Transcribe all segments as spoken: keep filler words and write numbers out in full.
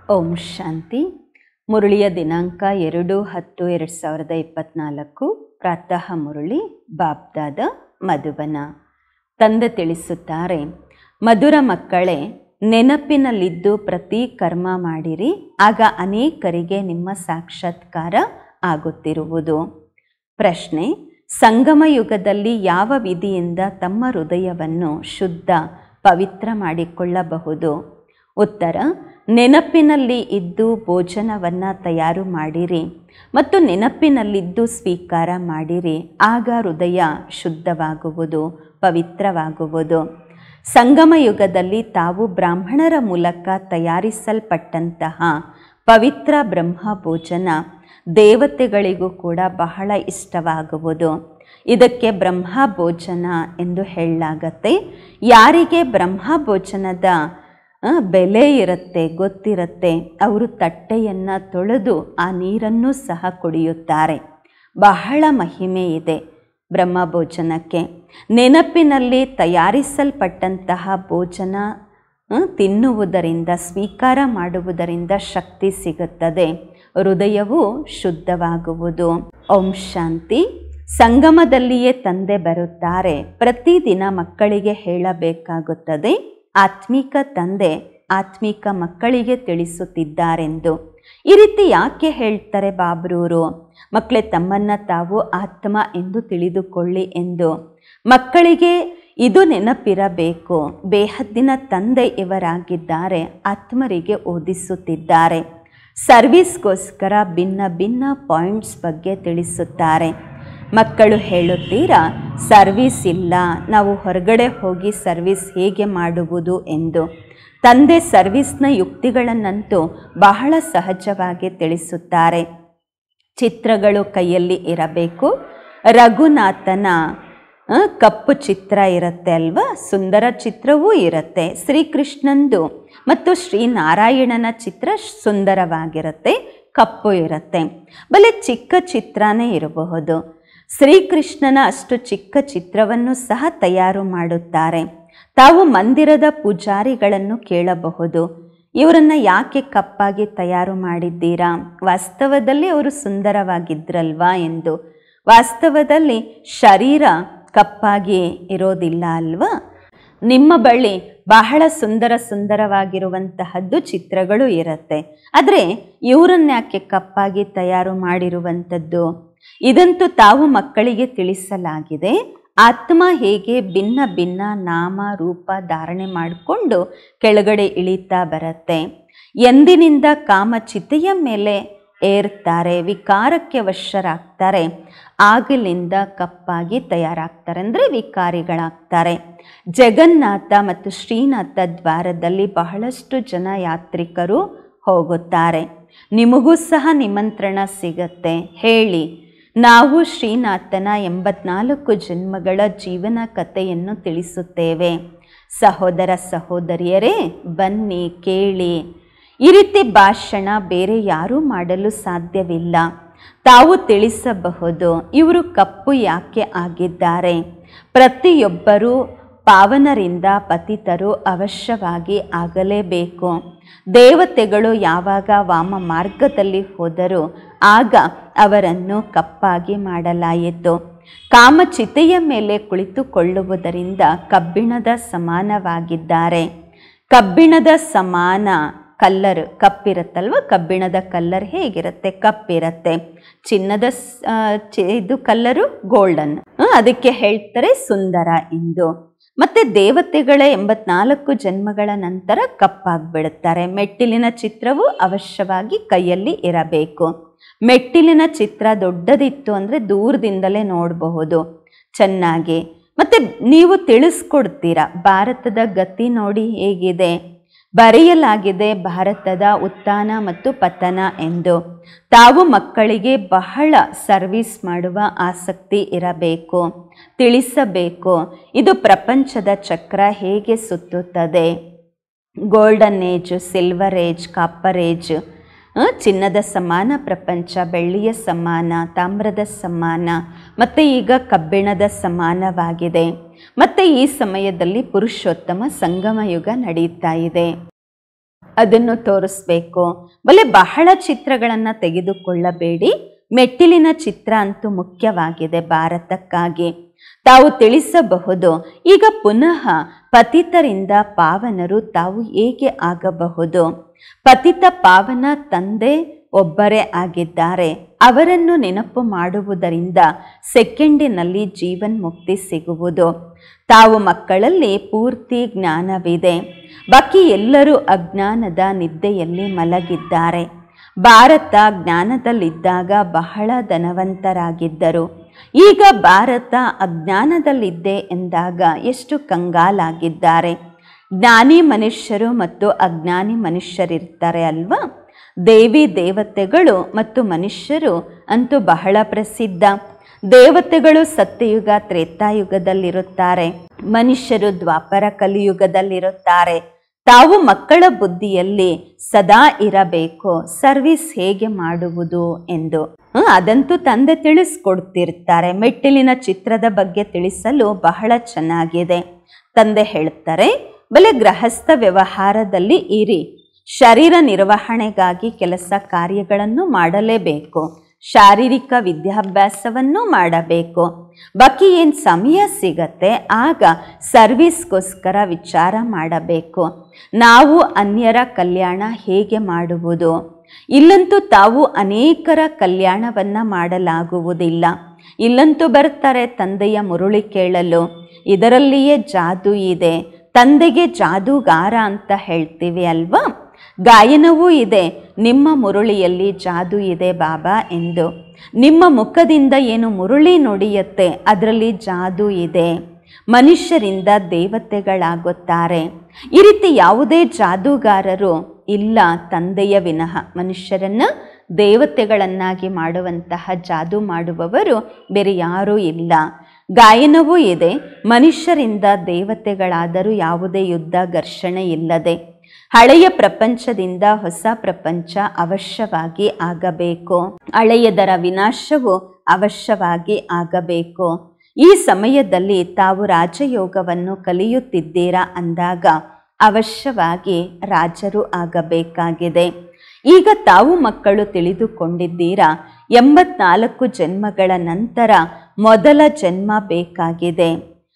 ಓಂ ಶಾಂತಿ. ಮುರಳಿಯ ದಿನಾಂಕ ಎರಡು ಹತ್ತು ಎರಡು ಸಾವಿರದ ಇಪ್ಪತ್ತ್ನಾಲ್ಕು. ಪ್ರಾತಃ ಮುರಳಿ ಬಾಬ್ದಾದ ಮಧುಬನ. ತಂದೆ ತಿಳಿಸುತ್ತಾರೆ, ಮಧುರ ಮಕ್ಕಳೇ, ನೆನಪಿನಲ್ಲಿದ್ದು ಪ್ರತಿ ಕರ್ಮ ಮಾಡಿರಿ, ಆಗ ಅನೇಕರಿಗೆ ನಿಮ್ಮ ಸಾಕ್ಷಾತ್ಕಾರ ಆಗುತ್ತಿರುವುದು. ಪ್ರಶ್ನೆ: ಸಂಗಮ ಯುಗದಲ್ಲಿ ಯಾವ ವಿಧಿಯಿಂದ ತಮ್ಮ ಹೃದಯವನ್ನು ಶುದ್ಧ ಪವಿತ್ರ ಮಾಡಿಕೊಳ್ಳಬಹುದು? ಉತ್ತರ: ನೆನಪಿನಲ್ಲಿ ಇದ್ದು ಭೋಜನವನ್ನು ತಯಾರು ಮಾಡಿರಿ ಮತ್ತು ನೆನಪಿನಲ್ಲಿದ್ದು ಸ್ವೀಕಾರ ಮಾಡಿರಿ, ಆಗ ಹೃದಯ ಶುದ್ಧವಾಗುವುದು, ಪವಿತ್ರವಾಗುವುದು. ಸಂಗಮ ಯುಗದಲ್ಲಿ ತಾವು ಬ್ರಾಹ್ಮಣರ ಮೂಲಕ ತಯಾರಿಸಲ್ಪಟ್ಟಂತಹ ಪವಿತ್ರ ಬ್ರಹ್ಮ ಭೋಜನ ದೇವತೆಗಳಿಗೂ ಕೂಡ ಬಹಳ ಇಷ್ಟವಾಗುವುದು. ಇದಕ್ಕೆ ಬ್ರಹ್ಮ ಭೋಜನ ಎಂದು ಹೇಳಲಾಗತ್ತೆ. ಯಾರಿಗೆ ಬ್ರಹ್ಮ ಭೋಜನದ ಬೆಲೆ ಇರುತ್ತೆ, ಗೊತ್ತಿರುತ್ತೆ, ಅವರು ತಟ್ಟೆಯನ್ನು ತೊಳೆದು ಆ ನೀರನ್ನು ಸಹ ಕುಡಿಯುತ್ತಾರೆ. ಬಹಳ ಮಹಿಮೆ ಇದೆ ಬ್ರಹ್ಮ ಭೋಜನಕ್ಕೆ. ನೆನಪಿನಲ್ಲಿ ತಯಾರಿಸಲ್ಪಟ್ಟಂತಹ ಭೋಜನ ತಿನ್ನುವುದರಿಂದ, ಸ್ವೀಕಾರ ಮಾಡುವುದರಿಂದ ಶಕ್ತಿ ಸಿಗುತ್ತದೆ, ಹೃದಯವು ಶುದ್ಧವಾಗುವುದು. ಓಂ ಶಾಂತಿ. ಸಂಗಮದಲ್ಲಿಯೇ ತಂದೆ ಬರುತ್ತಾರೆ. ಪ್ರತಿದಿನ ಮಕ್ಕಳಿಗೆ ಹೇಳಬೇಕಾಗುತ್ತದೆ. ಆತ್ಮಿಕ ತಂದೆ ಆತ್ಮಿಕ ಮಕ್ಕಳಿಗೆ ತಿಳಿಸುತ್ತಿದ್ದಾರೆಂದು. ಈ ರೀತಿ ಯಾಕೆ ಹೇಳ್ತಾರೆ ಬಾಬ್ರೂರು? ಮಕ್ಕಳೇ, ತಮ್ಮನ್ನು ತಾವು ಆತ್ಮ ಎಂದು ತಿಳಿದುಕೊಳ್ಳಿ ಎಂದು. ಮಕ್ಕಳಿಗೆ ಇದು ನೆನಪಿರಬೇಕು. ಬೇಹದ್ದಿನ ತಂದೆ ಇವರಾಗಿದ್ದಾರೆ, ಆತ್ಮರಿಗೆ ಓದಿಸುತ್ತಿದ್ದಾರೆ. ಸರ್ವಿಸ್ಗೋಸ್ಕರ ಭಿನ್ನ ಭಿನ್ನ ಪಾಯಿಂಟ್ಸ್ ಬಗ್ಗೆ ತಿಳಿಸುತ್ತಾರೆ. ಮಕ್ಕಳು ಹೇಳುತ್ತೀರಾ, ಸರ್ವಿಸ್ ಇಲ್ಲ, ನಾವು ಹೊರಗಡೆ ಹೋಗಿ ಸರ್ವಿಸ್ ಹೇಗೆ ಮಾಡುವುದು ಎಂದು. ತಂದೆ ಸರ್ವಿಸ್ನ ಯುಕ್ತಿಗಳನ್ನಂತೂ ಬಹಳ ಸಹಜವಾಗಿ ತಿಳಿಸುತ್ತಾರೆ. ಚಿತ್ರಗಳು ಕೈಯಲ್ಲಿ ಇರಬೇಕು. ರಘುನಾಥನ ಕಪ್ಪು ಚಿತ್ರ ಇರುತ್ತೆ ಅಲ್ವಾ, ಸುಂದರ ಚಿತ್ರವೂ ಇರುತ್ತೆ. ಶ್ರೀಕೃಷ್ಣಂದು ಮತ್ತು ಶ್ರೀನಾರಾಯಣನ ಚಿತ್ರ ಸುಂದರವಾಗಿರುತ್ತೆ, ಕಪ್ಪು ಇರುತ್ತೆ. ಬಲೆ ಚಿಕ್ಕ ಚಿತ್ರನೇ ಇರಬಹುದು. ಶ್ರೀಕೃಷ್ಣನ ಅಷ್ಟು ಚಿಕ್ಕ ಚಿತ್ರವನ್ನು ಸಹ ತಯಾರು ಮಾಡುತ್ತಾರೆ. ತಾವು ಮಂದಿರದ ಪೂಜಾರಿಗಳನ್ನು ಕೇಳಬಹುದು, ಇವರನ್ನು ಯಾಕೆ ಕಪ್ಪಾಗಿ ತಯಾರು ಮಾಡಿದ್ದೀರಾ? ವಾಸ್ತವದಲ್ಲಿ ಅವರು ಸುಂದರವಾಗಿದ್ರಲ್ವಾ ಎಂದು. ವಾಸ್ತವದಲ್ಲಿ ಶರೀರ ಕಪ್ಪಾಗಿ ಇರೋದಿಲ್ಲ ಅಲ್ವಾ? ನಿಮ್ಮ ಬಳಿ ಬಹಳ ಸುಂದರ ಸುಂದರವಾಗಿರುವಂತಹದ್ದು ಚಿತ್ರಗಳು ಇರುತ್ತೆ, ಆದರೆ ಇವರನ್ಯಾಕೆ ಕಪ್ಪಾಗಿ ತಯಾರು ಮಾಡಿರುವಂಥದ್ದು? ಇದಂತೂ ತಾವು ಮಕ್ಕಳಿಗೆ ತಿಳಿಸಲಾಗಿದೆ. ಆತ್ಮ ಹೇಗೆ ಭಿನ್ನ ಭಿನ್ನ ನಾಮ ರೂಪ ಧಾರಣೆ ಮಾಡಿಕೊಂಡು ಕೆಳಗಡೆ ಇಳಿತಾ ಬರುತ್ತೆ. ಎಂದಿನಿಂದ ಕಾಮಚಿತೆಯ ಮೇಲೆ ಏರ್ತಾರೆ, ವಿಕಾರಕ್ಕೆ ವಶರಾಗ್ತಾರೆ, ಆಗಲಿಂದ ಕಪ್ಪಾಗಿ ತಯಾರಾಗ್ತಾರೆ, ಅಂದರೆ ವಿಕಾರಿಗಳಾಗ್ತಾರೆ. ಜಗನ್ನಾಥ ಮತ್ತು ಶ್ರೀನಾಥ ದ್ವಾರದಲ್ಲಿ ಬಹಳಷ್ಟು ಜನ ಯಾತ್ರಿಕರು ಹೋಗುತ್ತಾರೆ. ನಿಮಗೂ ಸಹ ನಿಮಂತ್ರಣ ಸಿಗತ್ತೆ. ಹೇಳಿ, ನಾವು ಶ್ರೀನಾಥನ ಎಂಬತ್ನಾಲ್ಕು ಜನ್ಮಗಳ ಜೀವನ ಕಥೆಯನ್ನು ತಿಳಿಸುತ್ತೇವೆ. ಸಹೋದರ ಸಹೋದರಿಯರೇ, ಬನ್ನಿ ಕೇಳಿ. ಈ ರೀತಿ ಭಾಷಣ ಬೇರೆ ಯಾರೂ ಮಾಡಲು ಸಾಧ್ಯವಿಲ್ಲ. ತಾವು ತಿಳಿಸಬಹುದು, ಇವರು ಕಪ್ಪು ಯಾಕೆ ಆಗಿದ್ದಾರೆ. ಪ್ರತಿಯೊಬ್ಬರೂ ಪಾವನರಿಂದ ಪತಿತರು ಅವಶ್ಯವಾಗಿ ಆಗಲೇಬೇಕು. ದೇವತೆಗಳು ಯಾವಾಗ ವಾಮ ಮಾರ್ಗದಲ್ಲಿ ಹೋದರು, ಆಗ ಅವರನ್ನು ಕಪ್ಪಾಗಿ ಮಾಡಲಾಯಿತು. ಕಾಮಚಿತೆಯ ಮೇಲೆ ಕುಳಿತುಕೊಳ್ಳುವುದರಿಂದ ಕಬ್ಬಿಣದ ಸಮಾನವಾಗಿದ್ದಾರೆ. ಕಬ್ಬಿಣದ ಸಮಾನ ಕಲ್ಲರ್ ಕಪ್ಪಿರುತ್ತಲ್ವ, ಕಬ್ಬಿಣದ ಕಲ್ಲರ್ ಹೇಗಿರುತ್ತೆ? ಕಪ್ಪಿರುತ್ತೆ. ಚಿನ್ನದ ಇದು ಕಲ್ಲರು ಗೋಲ್ಡನ್, ಅದಕ್ಕೆ ಹೇಳ್ತಾರೆ ಸುಂದರ ಎಂದು. ಮತ್ತೆ ದೇವತೆಗಳೇ ಎಂಬತ್ನಾಲ್ಕು ಜನ್ಮಗಳ ನಂತರ ಕಪ್ಪಾಗ್ಬಿಡುತ್ತಾರೆ. ಮೆಟ್ಟಿಲಿನ ಚಿತ್ರವು ಅವಶ್ಯವಾಗಿ ಕೈಯಲ್ಲಿ ಇರಬೇಕು. ಮೆಟ್ಟಿಲಿನ ಚಿತ್ರ ದೊಡ್ಡದಿತ್ತು ಅಂದರೆ ದೂರದಿಂದಲೇ ನೋಡಬಹುದು ಚೆನ್ನಾಗಿ. ಮತ್ತೆ ನೀವು ತಿಳಿಸ್ಕೊಡ್ತೀರಾ, ಭಾರತದ ಗತಿ ನೋಡಿ ಹೇಗಿದೆ, ಬರೆಯಲಾಗಿದೆ ಭಾರತದ ಉತ್ಥಾನ ಮತ್ತು ಪತನ ಎಂದು. ತಾವು ಮಕ್ಕಳಿಗೆ ಬಹಳ ಸರ್ವಿಸ್ ಮಾಡುವ ಆಸಕ್ತಿ ಇರಬೇಕು, ತಿಳಿಸಬೇಕು. ಇದು ಪ್ರಪಂಚದ ಚಕ್ರ ಹೇಗೆ ಸುತ್ತುತ್ತದೆ. Golden age, silver age, copper age, ಚಿನ್ನದ ಸಮಾನ ಪ್ರಪಂಚ, ಬೆಳ್ಳಿಯ ಸಮಾನ, ತಾಮ್ರದ ಸಮಾನ, ಮತ್ತು ಈಗ ಕಬ್ಬಿಣದ ಸಮಾನವಾಗಿದೆ. ಮತ್ತು ಈ ಸಮಯದಲ್ಲಿ ಪುರುಷೋತ್ತಮ ಸಂಗಮ ಯುಗ ನಡೆಯುತ್ತಾ ಇದೆ. ಅದನ್ನು ತೋರಿಸ್ಬೇಕು. ಬಲೆ ಬಹಳ ಚಿತ್ರಗಳನ್ನು ತೆಗೆದುಕೊಳ್ಳಬೇಡಿ, ಮೆಟ್ಟಿಲಿನ ಚಿತ್ರ ಅಂತೂ ಮುಖ್ಯವಾಗಿದೆ ಭಾರತಕ್ಕಾಗಿ. ತಾವು ತಿಳಿಸಬಹುದು, ಈಗ ಪುನಃ ಪತಿತರಿಂದ ಪಾವನರು ತಾವು ಹೇಗೆ ಆಗಬಹುದು? ಪತಿತ ಪಾವನ ತಂದೆ ಒಬ್ಬರೇ ಆಗಿದ್ದಾರೆ. ಅವರನ್ನು ನೆನಪು ಮಾಡುವುದರಿಂದ ಸೆಕೆಂಡಿನಲ್ಲಿ ಜೀವನ್ ಮುಕ್ತಿ ಸಿಗುವುದು. ತಾವು ಮಕ್ಕಳಲ್ಲಿ ಪೂರ್ತಿ ಜ್ಞಾನವಿದೆ, ಬಾಕಿ ಎಲ್ಲರೂ ಅಜ್ಞಾನದ ನಿದ್ದೆಯಲ್ಲಿ ಮಲಗಿದ್ದಾರೆ. ಭಾರತ ಜ್ಞಾನದಲ್ಲಿದ್ದಾಗ ಬಹಳ ಧನವಂತರಾಗಿದ್ದರು. ಈಗ ಭಾರತ ಅಜ್ಞಾನದಲ್ಲಿದ್ದೆ ಎಂದಾಗ ಎಷ್ಟು ಕಂಗಾಲಾಗಿದ್ದಾರೆ. ಜ್ಞಾನಿ ಮನುಷ್ಯರು ಮತ್ತು ಅಜ್ಞಾನಿ ಮನುಷ್ಯರಿರ್ತಾರೆ ಅಲ್ವಾ? ದೇವಿ ದೇವತೆಗಳು ಮತ್ತು ಮನುಷ್ಯರು ಅಂತೂ ಬಹಳ ಪ್ರಸಿದ್ಧ. ದೇವತೆಗಳು ಸತ್ಯಯುಗ ತ್ರೇತಾಯುಗದಲ್ಲಿರುತ್ತಾರೆ, ಮನುಷ್ಯರು ದ್ವಾಪರ ಕಲಿಯುಗದಲ್ಲಿರುತ್ತಾರೆ. ತಾವು ಮಕ್ಕಳ ಬುದ್ಧಿಯಲ್ಲಿ ಸದಾ ಇರಬೇಕು, ಸರ್ವಿಸ್ ಹೇಗೆ ಮಾಡುವುದು ಎಂದು. ಅದಂತೂ ತಂದೆ ತಿಳಿಸ್ಕೊಡ್ತಿರ್ತಾರೆ. ಮೆಟ್ಟಿಲಿನ ಚಿತ್ರದ ಬಗ್ಗೆ ತಿಳಿಸಲು ಬಹಳ ಚೆನ್ನಾಗಿದೆ. ತಂದೆ ಹೇಳ್ತಾರೆ, ಬಲೆ ಗೃಹಸ್ಥ ವ್ಯವಹಾರದಲ್ಲಿ ಇರಿ, ಶರೀರ ನಿರ್ವಹಣೆಗಾಗಿ ಕೆಲಸ ಕಾರ್ಯಗಳನ್ನು ಮಾಡಲೇಬೇಕು, ಶಾರೀರಿಕ ವಿದ್ಯಾಭ್ಯಾಸವನ್ನು ಮಾಡಬೇಕು. ಬಾಕಿ ಏನು ಸಮಯ ಸಿಗತ್ತೆ ಆಗ ಸರ್ವಿಸ್ಗೋಸ್ಕರ ವಿಚಾರ ಮಾಡಬೇಕು. ನಾವು ಅನ್ಯರ ಕಲ್ಯಾಣ ಹೇಗೆ ಮಾಡುವುದು? ಇಲ್ಲಂತೂ ತಾವು ಅನೇಕರ ಕಲ್ಯಾಣವನ್ನ ಮಾಡಲಾಗುವುದಿಲ್ಲ. ಇಲ್ಲಂತೂ ಬರ್ತಾರೆ ತಂದೆಯ ಮುರುಳಿ ಕೇಳಲು, ಇದರಲ್ಲಿಯೇ ಜಾದೂ ಇದೆ. ತಂದೆಗೆ ಜಾದೂಗಾರ ಅಂತ ಹೇಳ್ತೀವಿ ಅಲ್ವಾ? ಗಾಯನವೂ ಇದೆ, ನಿಮ್ಮ ಮುರುಳಿಯಲ್ಲಿ ಜಾದೂ ಇದೆ ಬಾಬಾ ಎಂದು. ನಿಮ್ಮ ಮುಖದಿಂದ ಏನು ಮುರುಳಿ ನುಡಿಯುತ್ತೆ ಅದರಲ್ಲಿ ಜಾದೂ ಇದೆ. ಮನುಷ್ಯರಿಂದ ದೇವತೆಗಳಾಗುತ್ತಾರೆ. ಈ ರೀತಿ ಯಾವುದೇ ಜಾದೂಗಾರರು ಇಲ್ಲ ತಂದೆಯ ವಿನಃ. ಮನುಷ್ಯರನ್ನ ದೇವತೆಗಳನ್ನಾಗಿ ಮಾಡುವಂತಹ ಜಾದೂ ಮಾಡುವವರು ಬೇರೆ ಯಾರೂ ಇಲ್ಲ. ಗಾಯನವೂ ಇದೆ, ಮನುಷ್ಯರಿಂದ ದೇವತೆಗಳಾದರೂ ಯಾವುದೇ ಯುದ್ಧ ಘರ್ಷಣೆ ಇಲ್ಲದೆ. ಹಳೆಯ ಪ್ರಪಂಚದಿಂದ ಹೊಸ ಪ್ರಪಂಚ ಅವಶ್ಯವಾಗಿ ಆಗಬೇಕು. ಹಳೆಯದರ ವಿನಾಶವು ಅವಶ್ಯವಾಗಿ ಆಗಬೇಕು. ಈ ಸಮಯದಲ್ಲಿ ತಾವು ರಾಜಯೋಗವನ್ನು ಕಲಿಯುತ್ತಿದ್ದೀರಾ ಅಂದಾಗ ಅವಶ್ಯವಾಗಿ ರಾಜರು ಆಗಬೇಕಾಗಿದೆ. ಈಗ ತಾವು ಮಕ್ಕಳು ತಿಳಿದುಕೊಂಡಿದ್ದೀರಾ, ಎಂಬತ್ನಾಲ್ಕು ಜನ್ಮಗಳ ನಂತರ ಮೊದಲ ಜನ್ಮ ಬೇಕಾಗಿದೆ.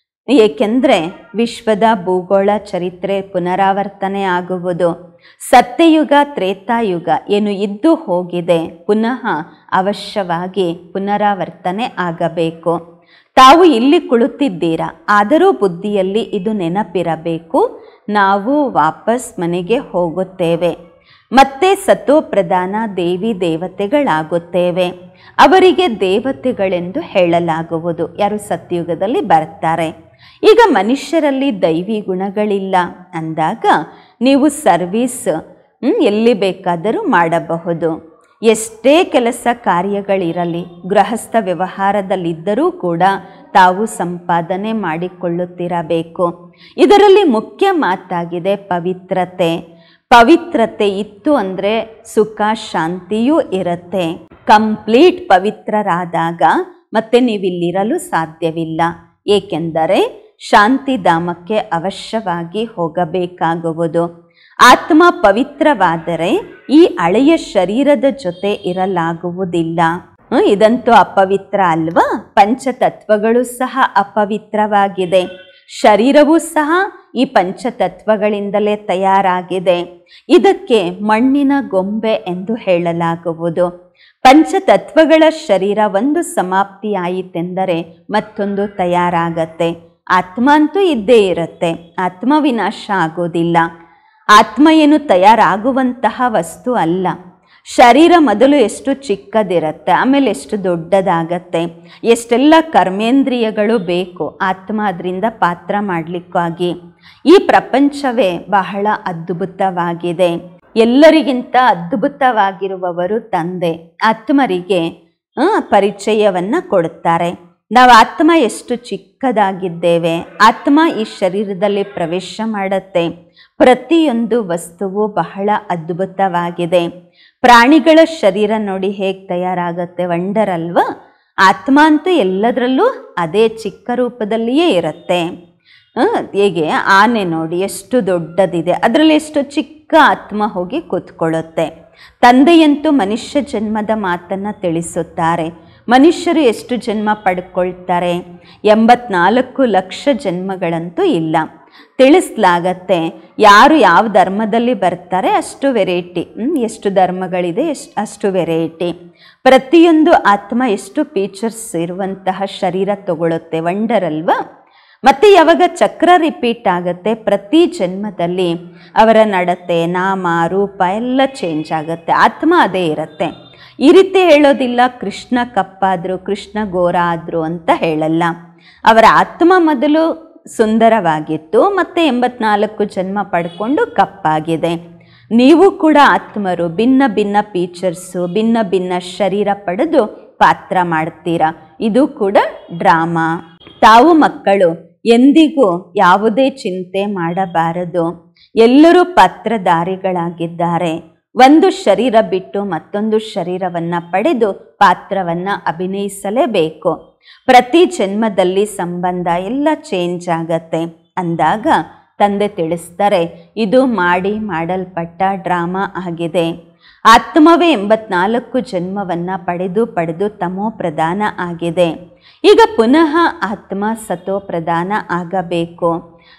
ಏಕೆಂದರೆ ವಿಶ್ವದ ಭೂಗೋಳ ಚರಿತ್ರೆ ಪುನರಾವರ್ತನೆ ಆಗುವುದು. ಸತ್ಯಯುಗ ತ್ರೇತಾಯುಗ ಏನು ಇದ್ದು ಹೋಗಿದೆ, ಪುನಃ ಅವಶ್ಯವಾಗಿ ಪುನರಾವರ್ತನೆ ಆಗಬೇಕು. ತಾವು ಇಲ್ಲಿ ಕುಳಿತಿದ್ದೀರಾ, ಆದರೂ ಬುದ್ಧಿಯಲ್ಲಿ ಇದು ನೆನಪಿರಬೇಕು, ನಾವು ವಾಪಸ್ ಮನೆಗೆ ಹೋಗುತ್ತೇವೆ. ಮತ್ತೆ ಸತೋಪ್ರಧಾನ ದೇವಿ ದೇವತೆಗಳಾಗುತ್ತೇವೆ. ಅವರಿಗೆ ದೇವತೆಗಳೆಂದು ಹೇಳಲಾಗುವುದು. ಯಾರು ಸತ್ಯುಗದಲ್ಲಿ ಬರ್ತಾರೆ. ಈಗ ಮನುಷ್ಯರಲ್ಲಿ ದೈವಿ ಗುಣಗಳಿಲ್ಲ ಅಂದಾಗ ನೀವು ಸರ್ವಿಸ್ ಎಲ್ಲಿ ಬೇಕಾದರೂ ಮಾಡಬಹುದು. ಎಷ್ಟೇ ಕೆಲಸ ಕಾರ್ಯಗಳಿರಲಿ, ಗೃಹಸ್ಥ ವ್ಯವಹಾರದಲ್ಲಿದ್ದರೂ ಕೂಡ ತಾವು ಸಂಪಾದನೆ ಮಾಡಿಕೊಳ್ಳುತ್ತಿರಬೇಕು. ಇದರಲ್ಲಿ ಮುಖ್ಯ ಮಾತಾಗಿದೆ ಪವಿತ್ರತೆ. ಪವಿತ್ರತೆ ಇತ್ತು ಅಂದರೆ ಸುಖ ಶಾಂತಿಯೂ ಇರುತ್ತೆ. ಕಂಪ್ಲೀಟ್ ಪವಿತ್ರರಾದಾಗ ಮತ್ತೆ ನೀವಿಲ್ಲಿರಲು ಸಾಧ್ಯವಿಲ್ಲ. ಏಕೆಂದರೆ ಶಾಂತಿಧಾಮಕ್ಕೆ ಅವಶ್ಯವಾಗಿ ಹೋಗಬೇಕಾಗುವುದು. ಆತ್ಮ ಪವಿತ್ರವಾದರೆ ಈ ಹಳೆಯ ಶರೀರದ ಜೊತೆ ಇರಲಾಗುವುದಿಲ್ಲ. ಇದಂತೂ ಅಪವಿತ್ರ ಅಲ್ವಾ? ಪಂಚತತ್ವಗಳು ಸಹ ಅಪವಿತ್ರವಾಗಿದೆ. ಶರೀರವೂ ಸಹ ಈ ಪಂಚತತ್ವಗಳಿಂದಲೇ ತಯಾರಾಗಿದೆ. ಇದಕ್ಕೆ ಮಣ್ಣಿನ ಗೊಂಬೆ ಎಂದು ಹೇಳಲಾಗುವುದು. ಪಂಚತತ್ವಗಳ ಶರೀರ ಒಂದು ಸಮಾಪ್ತಿಯಾಯಿತೆಂದರೆ ಮತ್ತೊಂದು ತಯಾರಾಗತ್ತೆ. ಆತ್ಮ ಅಂತೂ ಇದ್ದೇ ಇರುತ್ತೆ, ಆತ್ಮ ವಿನಾಶ ಆಗೋದಿಲ್ಲ. ಆತ್ಮ ಏನು ತಯಾರಾಗುವಂತಹ ವಸ್ತು ಅಲ್ಲ. ಶರೀರ ಮೊದಲು ಎಷ್ಟು ಚಿಕ್ಕದಿರುತ್ತೆ, ಆಮೇಲೆ ಎಷ್ಟು ದೊಡ್ಡದಾಗತ್ತೆ. ಎಷ್ಟೆಲ್ಲ ಕರ್ಮೇಂದ್ರಿಯಗಳು ಬೇಕು ಆತ್ಮ ಅದರಿಂದ ಪಾತ್ರ ಮಾಡಲಿಕ್ಕಾಗಿ. ಈ ಪ್ರಪಂಚವೇ ಬಹಳ ಅದ್ಭುತವಾಗಿದೆ. ಎಲ್ಲರಿಗಿಂತ ಅದ್ಭುತವಾಗಿರುವವರು ತಂದೆ. ಆತ್ಮರಿಗೆ ಪರಿಚಯವನ್ನು ಕೊಡುತ್ತಾರೆ. ನಾವು ಆತ್ಮ ಎಷ್ಟು ಚಿಕ್ಕದಾಗಿದ್ದೇವೆ. ಆತ್ಮ ಈ ಶರೀರದಲ್ಲಿ ಪ್ರವೇಶ ಮಾಡುತ್ತೆ. ಪ್ರತಿಯೊಂದು ವಸ್ತುವು ಬಹಳ ಅದ್ಭುತವಾಗಿದೆ. ಪ್ರಾಣಿಗಳ ಶರೀರ ನೋಡಿ ಹೇಗೆ ತಯಾರಾಗತ್ತೆ, ವಂಡರ್ ಅಲ್ವಾ? ಆತ್ಮ ಅಂತೂ ಎಲ್ಲದರಲ್ಲೂ ಅದೇ ಚಿಕ್ಕ ರೂಪದಲ್ಲಿಯೇ ಇರುತ್ತೆ. ಹೇಗೆ ಆನೆ ನೋಡಿ ಎಷ್ಟು ದೊಡ್ಡದಿದೆ, ಅದರಲ್ಲಿ ಎಷ್ಟು ಚಿಕ್ಕ ಆತ್ಮ ಹೋಗಿ ಕೂತ್ಕೊಳ್ಳುತ್ತೆ. ತಂದೆಯಂತೂ ಮನುಷ್ಯ ಜನ್ಮದ ಮಾತನ್ನು ತಿಳಿಸುತ್ತಾರೆ. ಮನುಷ್ಯರು ಎಷ್ಟು ಜನ್ಮ ಪಡ್ಕೊಳ್ತಾರೆ? ಎಂಬತ್ನಾಲ್ಕು ಲಕ್ಷ ಜನ್ಮಗಳಂತೂ ಇಲ್ಲ. ತಿಳಿಸ್ಲಾಗತ್ತೆ ಯಾರು ಯಾವ ಧರ್ಮದಲ್ಲಿ ಬರ್ತಾರೆ ಅಷ್ಟು ವೆರೈಟಿ, ಎಷ್ಟು ಧರ್ಮಗಳಿದೆ ಎಷ್ಟು ಅಷ್ಟು ವೆರೈಟಿ. ಪ್ರತಿಯೊಂದು ಆತ್ಮ ಎಷ್ಟು ಫೀಚರ್ಸ್ ಇರುವಂತಹ ಶರೀರ ತಗೊಳುತ್ತೆ, ವಂಡರ್ ಅಲ್ವಾ? ಮತ್ತು ಯಾವಾಗ ಚಕ್ರ ರಿಪೀಟ್ ಆಗುತ್ತೆ ಪ್ರತಿ ಜನ್ಮದಲ್ಲಿ ಅವರ ನಡತೆ ನಾಮ ರೂಪ ಎಲ್ಲ ಚೇಂಜ್ ಆಗುತ್ತೆ. ಆತ್ಮ ಅದೇ ಇರುತ್ತೆ. ಈ ರೀತಿ ಹೇಳೋದಿಲ್ಲ ಕೃಷ್ಣ ಕಪ್ಪಾದರು ಕೃಷ್ಣ ಗೋರ ಆದರು ಅಂತ ಹೇಳಲ್ಲ. ಅವರ ಆತ್ಮ ಮೊದಲು ಸುಂದರವಾಗಿತ್ತು, ಮತ್ತು ಎಂಬತ್ನಾಲ್ಕು ಜನ್ಮ ಪಡ್ಕೊಂಡು ಕಪ್ಪಾಗಿದೆ. ನೀವು ಕೂಡ ಆತ್ಮರು ಭಿನ್ನ ಭಿನ್ನ ಫೀಚರ್ಸು ಭಿನ್ನ ಭಿನ್ನ ಶರೀರ ಪಡೆದು ಪಾತ್ರ ಮಾಡ್ತೀರಾ. ಇದು ಕೂಡ ಡ್ರಾಮಾ. ತಾವು ಮಕ್ಕಳು ಎಂದಿಗೂ ಯಾವುದೇ ಚಿಂತೆ ಮಾಡಬಾರದು. ಎಲ್ಲರೂ ಪಾತ್ರಧಾರಿಗಳಾಗಿದ್ದಾರೆ. ಒಂದು ಶರೀರ ಬಿಟ್ಟು ಮತ್ತೊಂದು ಶರೀರವನ್ನು ಪಡೆದು ಪಾತ್ರವನ್ನು ಅಭಿನಯಿಸಲೇಬೇಕು. ಪ್ರತಿ ಜನ್ಮದಲ್ಲಿ ಸಂಬಂಧ ಎಲ್ಲ ಚೇಂಜ್ ಆಗತ್ತೆ ಅಂದಾಗ ತಂದೆ ತಿಳಿಸ್ತಾರೆ, ಇದು ಮಾಡಿ ಮಾಡಲ್ಪಟ್ಟ ಡ್ರಾಮಾ ಆಗಿದೆ. ಆತ್ಮವೇ ಎಂಬತ್ನಾಲ್ಕು ಜನ್ಮವನ್ನು ಪಡೆದು ಪಡೆದು ತಮೋ ಪ್ರಧಾನ ಆಗಿದೆ. ಈಗ ಪುನಃ ಆತ್ಮ ಸತೋ ಪ್ರಧಾನ ಆಗಬೇಕು.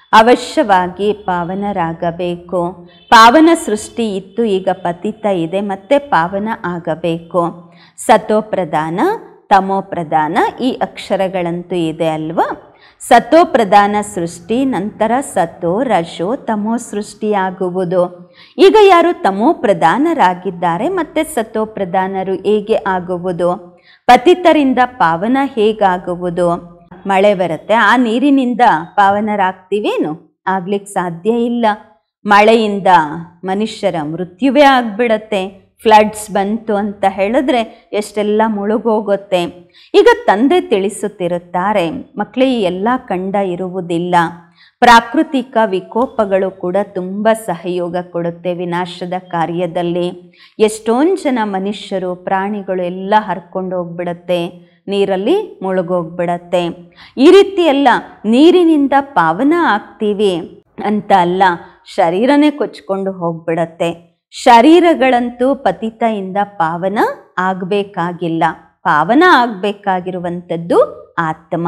ಅವಶ್ಯವಾಗಿ ಪಾವನರಾಗಬೇಕು. ಪಾವನ ಸೃಷ್ಟಿ ಇತ್ತು, ಈಗ ಪತಿತ ಇದೆ, ಮತ್ತೆ ಪಾವನ ಆಗಬೇಕು. ಸತೋ ಪ್ರಧಾನ ತಮೋ ಪ್ರಧಾನ ಈ ಅಕ್ಷರಗಳಂತೂ ಇದೆ ಅಲ್ವಾ? ಸತೋ ಪ್ರಧಾನ ಸೃಷ್ಟಿ, ನಂತರ ಸತೋ ರಜೋ ತಮೋ ಸೃಷ್ಟಿಯಾಗುವುದು. ಈಗ ಯಾರು ತಮೋ ಪ್ರಧಾನರಾಗಿದ್ದಾರೆ ಮತ್ತೆ ಸತೋ ಪ್ರಧಾನರು ಹೇಗೆ ಆಗುವುದು? ಪತಿತರಿಂದ ಪಾವನ ಹೇಗಾಗುವುದು? ಮಳೆ ಬರುತ್ತೆ, ಆ ನೀರಿನಿಂದ ಪಾವನರಾಗ್ತೀವೇನು? ಆಗ್ಲಿಕ್ಕೆ ಸಾಧ್ಯ ಇಲ್ಲ. ಮಳೆಯಿಂದ ಮನುಷ್ಯರ ಮೃತ್ಯುವೇ ಆಗ್ಬಿಡತ್ತೆ. ಫ್ಲಡ್ಸ್ ಬಂತು ಅಂತ ಹೇಳಿದ್ರೆ ಎಷ್ಟೆಲ್ಲ ಮುಳುಗೋಗುತ್ತೆ. ಈಗ ತಂದೆ ತಿಳಿಸುತ್ತಿರುತ್ತಾರೆ, ಮಕ್ಕಳೇ ಈ ಎಲ್ಲ ಕಂಡ ಇರುವುದಿಲ್ಲ. ಪ್ರಾಕೃತಿಕ ವಿಕೋಪಗಳು ಕೂಡ ತುಂಬ ಸಹಯೋಗ ಕೊಡುತ್ತೆ ವಿನಾಶದ ಕಾರ್ಯದಲ್ಲಿ. ಎಷ್ಟೊಂದು ಜನ ಮನುಷ್ಯರು ಪ್ರಾಣಿಗಳು ಎಲ್ಲ ಹರ್ಕೊಂಡು ಹೋಗ್ಬಿಡತ್ತೆ, ನೀರಲ್ಲಿ ಮುಳುಗೋಗ್ಬಿಡತ್ತೆ. ಈ ರೀತಿ ಎಲ್ಲ ನೀರಿನಿಂದ ಪಾವನ ಆಗ್ತೀವಿ ಅಂತ ಅಲ್ಲ, ಶರೀರನೇ ಕೊಚ್ಕೊಂಡು ಹೋಗ್ಬಿಡತ್ತೆ. ಶರೀರಗಳಂತೂ ಪತಿತೆಯಿಂದ ಪಾವನ ಆಗಬೇಕಾಗಿಲ್ಲ. ಪಾವನ ಆಗಬೇಕಾಗಿರುವಂಥದ್ದು ಆತ್ಮ.